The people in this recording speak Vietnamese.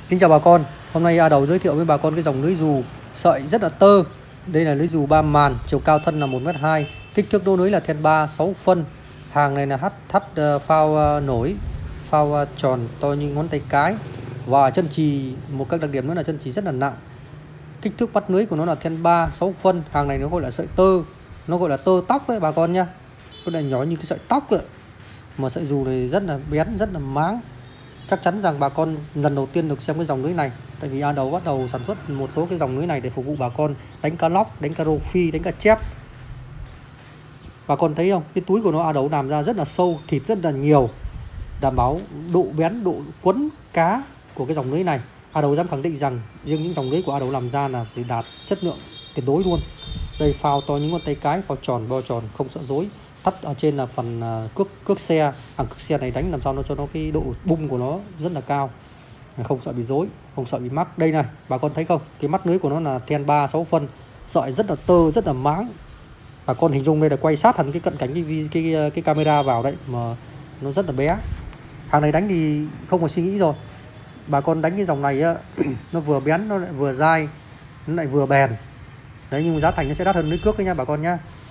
Kính chào bà con, hôm nay A Đầu giới thiệu với bà con cái dòng lưới dù sợi rất là tơ. Đây là lưới dù 3 màn, chiều cao thân là 1m2, kích thước đô lưới là then 3 6 phân. Hàng này là HH phao nổi, phao tròn to như ngón tay cái. Và chân chì, một các đặc điểm nữa là chân chì rất là nặng. Kích thước bắt lưới của nó là then 3 6 phân. Hàng này nó gọi là sợi tơ, nó gọi là tơ tóc đấy bà con nhá. Nó là nhỏ như cái sợi tóc cơ. Mà sợi dù này rất là bén, rất là máng. Chắc chắn rằng bà con lần đầu tiên được xem cái dòng lưới này, tại vì A Đầu bắt đầu sản xuất một số cái dòng lưới này để phục vụ bà con đánh cá lóc, đánh cá rô phi, đánh cá chép. Bà con thấy không, cái túi của nó A Đầu làm ra rất là sâu, thịt rất là nhiều, đảm bảo độ bén, độ quấn cá của cái dòng lưới này. A Đầu dám khẳng định rằng riêng những dòng lưới của A Đầu làm ra là phải đạt chất lượng tuyệt đối luôn. Đây phao to những ngón tay cái, phao tròn bo tròn, không sợ dối. Thắt ở trên là phần cước xe. Cước xe này đánh làm sao nó cho nó cái độ bung của nó rất là cao, không sợ bị dối, không sợ bị mắc. Đây này bà con thấy không, cái mắt lưới của nó là then 3 6 phân, sợi rất là tơ, rất là máng. Bà con hình dung đây là quay sát hẳn cái cận cảnh cái camera vào đấy, mà nó rất là bé. Hàng này đánh thì không có suy nghĩ rồi. Bà con đánh cái dòng này á, nó vừa bén, nó lại vừa dai, nó lại vừa bền. Đấy, nhưng giá thành nó sẽ đắt hơn lưới cước đấy nha bà con nhá.